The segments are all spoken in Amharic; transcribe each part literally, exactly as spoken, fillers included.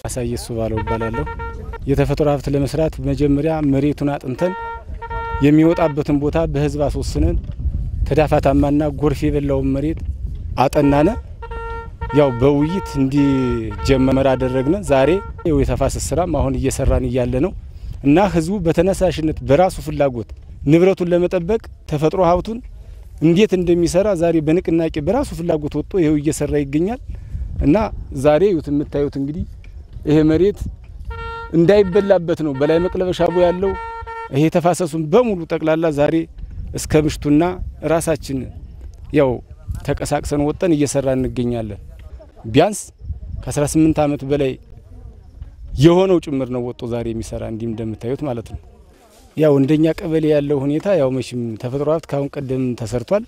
አሳየሱ ባለው ባላለው የተፈጥሮ ሀብት ለመስራት መጀመሪያ መሬቱን አጥንተን የሚወጣበትን ቦታ በህዝብ አስወስነን ተዳፋታማና ጎርፍ የበላው መሬት አጠናነ ያው በውይይት እንዲጀመር አደረግነ ዛሬ የተፋሰስ ስራም አሁን እየሰራን ይያለ ነው እና ህዝቡ በተነሳሽነት በራሱ ፍላጎት ንብረቱን ለመጠበቅ ተፈጥሮ ሀብቱን እንዴት እንደሚሰራ ዛሬ በንቅናቄ በራሱ ፍላጎት ወጥቶ ይሄው እየሰራ ይገኛል እና ዛሬ የምታዩት እንግዲህ ይሄ መሬት እንዳይበላበት ነው በላይ መቅለበሻቦ ያለው ይሄ ተፋሰሱን በሙሉ ጠቅላላ ዛሬ እስከ ምሽቱና ራሳችን ያው ተቀሳቅሰን ወጣን እየሰራን እንገኛለን ቢያንስ ከ18 አመት በላይ የሆነው ጭምር ነው ወጥቶ ዛሬ የሚሰራ እንዲም እንደምታዩት ማለት ነው ያው እንደኛ ቀበሌ ያለው ሁኔታ ያው መሽም ተፈጥሮ ሀብት ካሁን ቀደም ተሰርቷል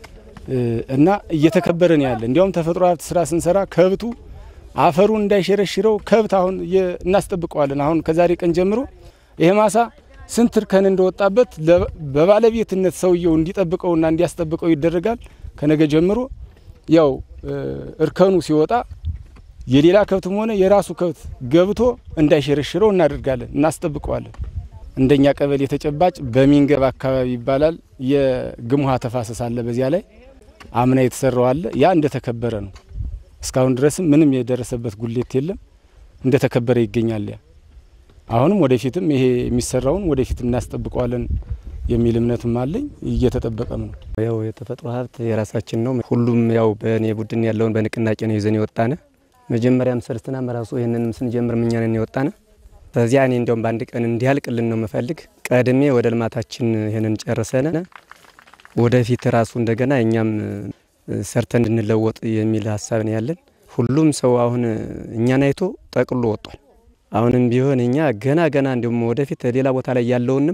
እና እየተከበረ ነው ያለ እንዲያውም ተፈጥሮ ሀብት ስራ ስንሰራ ከብቱ አፈሩን እንዳይሸረሽረው ከብት አሁን እናስጠብቀዋለን አሁን ከዛሬ ቀን ጀምሮ ይሄ ማሳ ስንት እርከን እንደወጣበት በባለቤትነት ሰውየው እንዲጠብቀውና እንዲያስጠብቀው ይደረጋል ከነገ ጀምሮ ያው እርከኑ ሲወጣ የሌላ ከብትም ሆነ የራሱ ከብት ገብቶ እንዳይሸረሽረው እናደርጋለን እናስጠብቀዋለን እንደኛ ቀበሌ ተጨባጭ በሚንገብ አካባቢ ይባላል የግሙሃ ተፋሰስ አለ በዚያ ላይ አምና የተሰራው አለ ያ እንደተከበረ ነው እስካሁን ድረስም ምንም የደረሰበት ጉሌት የለም እንደተከበረ ይገኛል ያ አሁንም ወደፊትም ይሄ የሚሰራውን ወደፊት እናስጠብቀዋለን የሚል እምነትም አለኝ እየተጠበቀም ነው ያው የተፈጥሮ ሀብት የራሳችን ነው ሁሉም ያው በኔ ቡድን ያለውን በንቅናቄ ነው ይዘን ይወጣነ መጀመሪያም ሰርተና መራሱ ይሄንንም ስንጀምር ምኛ ነን ይወጣነ በዚያ እኔ እንደውም ባንድ ቀን እንዲያልቅልን ነው መፈልግ ቀድሜ ወደ ልማታችን ይሄንን ጨርሰነ ወደፊት ራሱ እንደገና እኛም ሰርተን እንድንለወጥ የሚል ሐሳብ ነው ያለን ሁሉም ሰው አሁን እኛን አይቶ ጠቅሎ ወጣል አሁንም ቢሆን እኛ ገና ገና እንደውም ወደፊት ሌላ ቦታ ላይ ያለውንም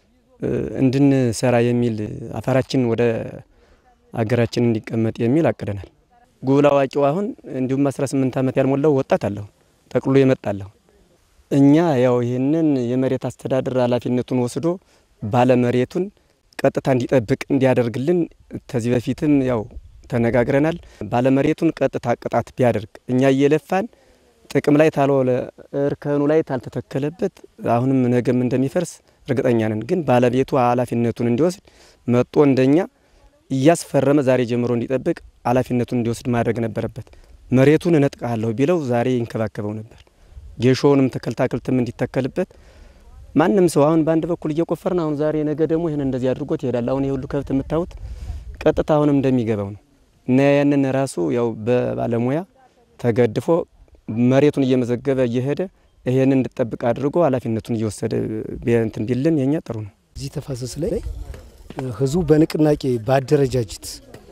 እንድንሰራ የሚል አፋራችን ወደ አገራችን እንዲቀመጥ የሚል አቅደናል ጉላዋቂው አሁን እንዲሁም አስራ ስምንት አመት ያልሞላው ወጣት አለው ጠቅሎ ይመጣል እኛ ያው ይሄንን የመሬት አስተዳደር ኃላፊነቱን ወስዶ ባለ መሬቱን ቀጥታ እንዲጠብቅ እንዲያደርግልን ተዚህ በፊትም ያው ተነጋግረናል ባለ መሬቱን ቀጥታ ቅጣት ቢያደርግ እኛ እየለፋን ጥቅም ላይ ታልወለ እርከኑ ላይ ታልተተከለበት አሁንም ነገም እንደሚፈርስ እርግጠኛ ነን ግን ባለቤቱ ኃላፊነቱን እንዲወስድ መጥቶ እንደኛ እያስፈረመ ዛሬ ጀምሮ እንዲጠብቅ ኃላፊነቱን እንዲወስድ ማድረግ ነበረበት መሬቱን እነጥቃለሁ ቢለው ዛሬ ይንከባከበው ነበር ጌሾውንም ተከልታክልትም እንዲተከልበት ማንንም ሰው አሁን ባንድ በኩል እየቆፈርና አሁን ዛሬ ነገ ደግሞ ይሄን እንደዚህ አድርጎት ይሄዳል አሁን ይሁሉ ከብት የምታውት ቀጥታ አሁንም እንደሚገባው ነው እና ያንን ራሱ ያው በባለሙያ ተገድፎ መሬቱን እየመዘገበ እየሄደ ይሄንን እንድጠብቅ አድርጎ ኃላፊነቱን እየወሰደ ቢያንትን ቢልን የኛ ጥሩ ነው እዚህ ተፋሰስ ላይ ህዝቡ በንቅናቄ ባደረጃጅት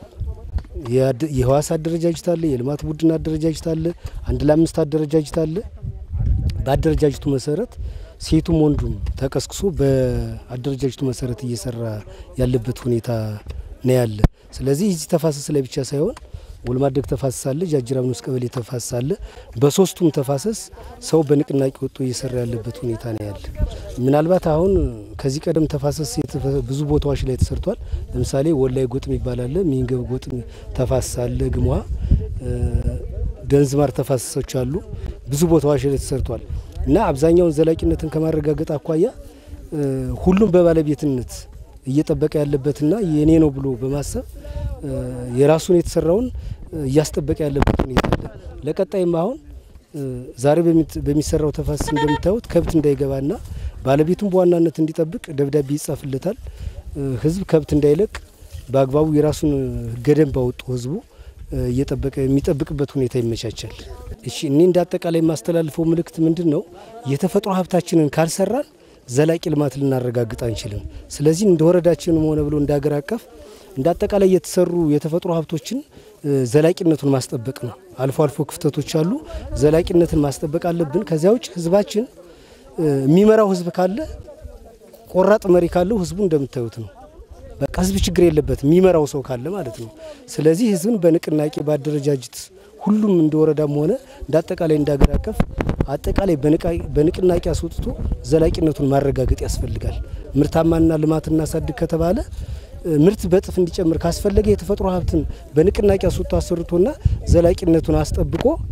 የህዋስ አደረጃጅት አለ የልማት ቡድን አደረጃጅት አለ አንድ ለአምስት አደረጃጅት አለ ባደረጃጅቱ መሰረት ሴቱም ወንዱም ተቀስቅሶ በአደረጃጅቱ መሰረት እየሰራ ያለበት ሁኔታ ነው ያለ ስለዚህ እዚህ ተፋሰስ ላይ ብቻ ሳይሆን ወልማደግ ተፋሰስ አለ ጃጅራም ንስ ቀበሌ ተፋሰስ አለ በሶስቱም ተፋሰስ ሰው በንቅናቄ ወጥቶ እየሰራ ያለበት ሁኔታ ነው ያለ ምናልባት አሁን ከዚህ ቀደም ተፋሰስ ብዙ ቦታዎች ላይ ተሰርቷል ለምሳሌ ወላይ ጎጥም ይባላል ሚንገብ ጎጥም ተፋሰስ አለ ግሙሃ ደንዝማር ተፋሰሶች አሉ ብዙ ቦታዎች ላይ ተሰርቷል እና አብዛኛው ዘላቂነትን ከማረጋገጥ አኳያ ሁሉም በባለቤትነት እየጠበቀ ያለበትና የኔ ነው ብሎ በማሰብ የራሱን የተሰራውን እያስጠበቀ ያለበት ሁኔታ አለ ለቀጣይም አሁን ዛሬ በሚሰራው ተፋሰስ እንደምታዩት ከብት እንዳይገባና ባለቤቱን በዋናነት እንዲጠብቅ ደብዳቤ ይጻፍለታል ህዝብ ከብት እንዳይለቅ በአግባቡ የራሱን ገደም ባወጡ ህዝቡ እየጠበቀ የሚጠብቅበት ሁኔታ ይመቻቻል እሺ እኔ እንዳጠቃላይ ማስተላልፈው መልእክት ምንድነው የተፈጥሮ ሀብታችንን ካልሰራን ዘላቂ ልማት ልናረጋግጥ አንችልም ስለዚህ እንደወረዳችንም ሆነ ብሎ እንዳገር አቀፍ እንዳጠቃላይ የተሰሩ የተፈጥሮ ሀብቶችን ዘላቂነቱን ማስጠበቅ ነው አልፎ አልፎ ክፍተቶች አሉ ዘላቂነትን ማስጠበቅ አለብን ከዚያው ህዝባችን የሚመራው ህዝብ ካለ ቆራጥ መሪ ካለው ህዝቡ እንደምታዩት ነው በቃ ህዝብ ችግር የለበት የሚመራው ሰው ካለ ማለት ነው ስለዚህ ህዝብን በንቅናቄ ባደረጃጅት ሁሉም እንደወረዳም ሆነ እንዳጠቃላይ እንዳገር አቀፍ አጠቃላይ በንቅናቄ አስወጥቶ ዘላቂነቱን ማረጋገጥ ያስፈልጋል ምርታማና ልማትና ሳድግ ከተባለ ምርት በጥፍ እንዲጨምር ካስፈለገ የተፈጥሮ ሀብትን በንቅናቄ አስወጥቶ አሰርቶና ዘላቂነቱን አስጠብቆ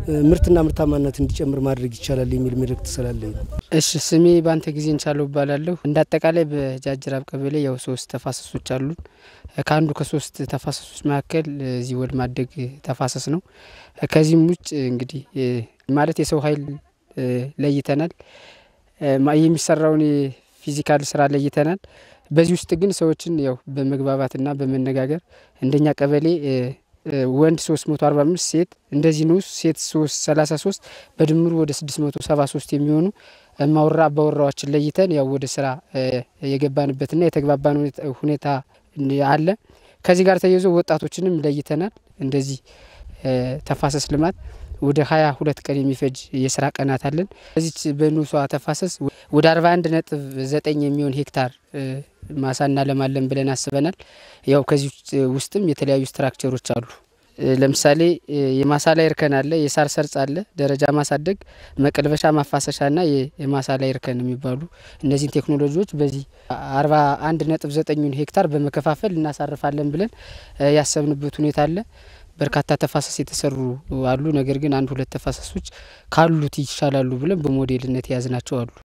ምርትና ምርታማነት እንዲጨምር ማድረግ ይቻላል የሚል መልእክት ስላለኝ ነው። እሺ ስሜ ባንተ ጊዜ እንቻለው ባላለው እንዳጠቃላይ በጃጅራብ ቀበሌ ያው ሶስት ተፋሰሶች አሉ። ካንዱ ከሶስት ተፋሰሶች መካከል እዚህ ወል ማደግ ተፋሰስ ነው። ከዚህም ውጭ እንግዲህ ማለት የሰው ኃይል ለይተናል። የሚሰራውን ፊዚካል ስራ ለይተናል። በዚህ ውስጥ ግን ሰዎችን ያው በመግባባትና በመነጋገር እንደኛ ቀበሌ ወንድ ሶስት መቶ አርባ አምስት ሴት እንደዚህ ነው ሴት ሶስት ሰላሳ ሶስት በድምሩ ወደ ስድስት መቶ ሰባ ሶስት የሚሆኑ ማውራ አባወራዎችን ለይተን ያው ወደ ስራ የገባንበትና የተግባባን ሁኔታ አለ። ከዚህ ጋር ተያይዞ ወጣቶችንም ለይተናል። እንደዚህ ተፋሰስ ልማት ወደ ሃያ ሁለት ቀን የሚፈጅ የስራ ቀናት አለን። እዚህ በኑሷ ተፋሰስ ወደ አርባ አንድ ነጥብ ዘጠኝ የሚሆን ሄክታር ማሳና ለማለም ብለን አስበናል። ያው ከዚህ ውስጥም የተለያዩ ስትራክቸሮች አሉ። ለምሳሌ የማሳ ላይ እርከን አለ፣ የሳር ሰርጽ አለ፣ ደረጃ ማሳደግ፣ መቀልበሻ ማፋሰሻና የማሳ ላይ እርከን የሚባሉ እነዚህ ቴክኖሎጂዎች በዚህ አርባ አንድ ነጥብ ዘጠኝ ሄክታር በመከፋፈል እናሳርፋለን ብለን ያሰብንበት ሁኔታ አለ። በርካታ ተፋሰስ የተሰሩ አሉ። ነገር ግን አንድ ሁለት ተፋሰሶች ካሉት ይሻላሉ ብለን በሞዴልነት ያዝናቸው አሉ።